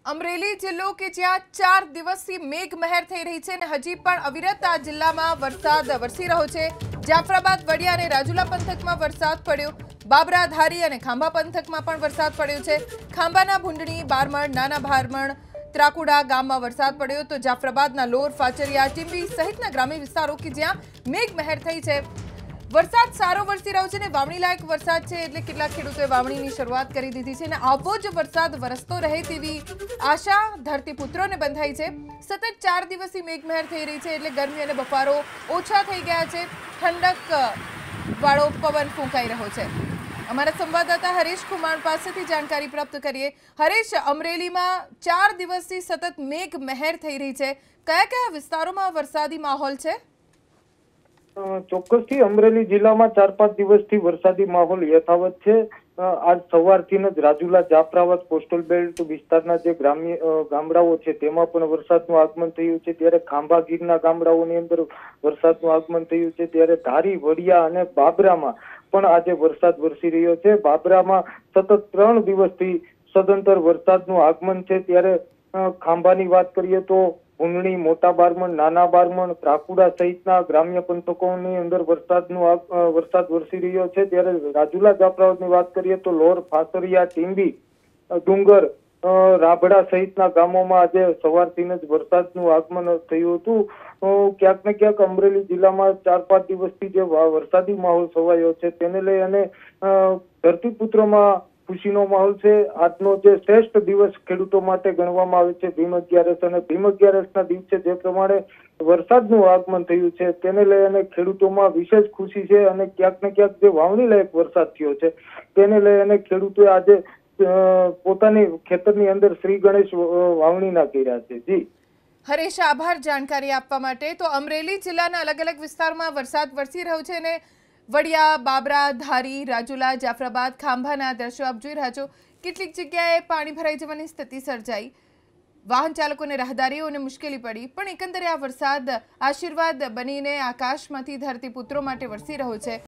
અમરેલી જિલ્લો કે જ્યાં 4 દિવસથી મેઘમહેર થઈ રહી છે અને હજી પણ અવિરત આ જિલ્લામાં વરસાદ વરસી રહ્યો છે। જાફરાબાદ, વડિયા અને રાજુલા પંથકમાં વરસાદ પડ્યો। બાબરા, ધારી અને ખાંભા પંથકમાં પણ વરસાદ પડ્યો છે। ખાંભાના ભૂંડણી, બારમણ, નાના ભારમણ, ત્રાકુડા ગામમાં વરસાદ પડ્યો તો જાફરાબાદના લોર, ફાચરિયા, ટીંબી સહિતના ગ્રામ્ય વિસ્તારો કે જ્યાં મેઘમહેર થઈ છે। વરસાદ સારો વરસી રહ્યો છે ને વાવણી લાયક વરસાદ છે એટલે કેટલાક ખેડૂતોએ વાવણીની શરૂઆત કરી દીધી છે અને આવો જ વરસાદ વરસતો રહે તેવી આશા ધરતીપુત્રોને બંધાઈ છે। સતત 4 દિવસથી મેઘમહેર થઈ રહી છે એટલે ગરમી અને બફારો ઓછા થઈ ગયા છે। ઠંડક વાળો પવન ફૂંકાઈ રહ્યો છે। અમારા સંવાદદાતા હરેશ કુમાર પાસેથી જાણકારી પ્રાપ્ત કરીએ। હરેશ, અમરેલીમાં 4 દિવસથી સતત મેઘમહેર થઈ રહી છે, કયા કયા વિસ્તારોમાં વરસાદી માહોલ છે? ચોક્કસથી અમરેલી જિલ્લામાં 4-5 દિવસથી વરસાદી માહોલ યથાવત છે। આજ સવારથી જ રાજુલા, જાફરાબાદ, કોસ્ટલ બેલ્ટ વિસ્તારના જે ગ્રામ્ય ગામડાઓ છે તેમાં પણ વરસાદનું આગમન થયું છે। ત્યારે ખાંભા ગીરના ગામડાઓની અંદર વરસાદનું આગમન થયું છે। ત્યારે ધારી, વડિયા અને બાબરામાં પણ આજે વરસાદ વરસી રહ્યો છે। બાબરામાં સતત 3 દિવસથી સદંતર વરસાદનું આગમન છે। ત્યારે ખાંભાની વાત કરીએ તો ભૂંડણી, મોટા બારમણ, નાના બારમણ, ત્રાકુડા સહિતના ગ્રામ્ય પંથકોની અંદર વરસાદ વરસી રહ્યો છે। ત્યારે રાજુલા, જાફરાબાદની વાત કરીએ તો લોર, ફાસરિયા, ટીંબી, ડુંગર, રાબડા સહિતના ગામોમાં આજે સવારથી જ વરસાદનું આગમન થયું હતું। ક્યાંક ને ક્યાંક અમરેલી જિલ્લામાં 4-5 દિવસથી જે વરસાદી માહોલ છવાયો છે તેને લઈ અને ધરતીપુત્રોમાં ખુશીનો માહોલ છે। આજનો જે શ્રેષ્ઠ દિવસ ખેડૂતો માટે ગણવામાં આવે છે ભીમ અગિયારસ, અને ભીમ અગિયારસના દિવસે જે પ્રમાણે વરસાદનું આગમન થયું છે તેને લઈ અને ખેડૂતોમાં વિશેષ ખુશી છે અને ક્યાંક ને ક્યાંક જે વાવણી લાયક વરસાદ થયો છે તેને લઈ અને ખેડૂતોએ આજે પોતાની ખેતરની અંદર શ્રી ગણેશ વાવણીના કર્યા છે। જી હરેશ, આભાર જાણકારી આપવા માટે। તો અમરેલી જિલ્લાના અલગ અલગ વિસ્તારમાં વરસાદ વરસી રહ્યો છે અને વડિયા, બાબરા, ધારી, રાજુલા, જાફરાબાદ, ખાંભાના દ્રશ્યો આપ જોઈ રહ્યા છો। કેટલીક જગ્યાએ પાણી ભરાઈ જવાની સ્થિતિ સર્જાઈ, વાહન ચાલકોને, રાહદારીઓને મુશ્કેલી પડી, પણ એકંદરે આ વરસાદ આશીર્વાદ બનીને આકાશમાંથી ધરતીપુત્રો માટે વરસી રહ્યો છે।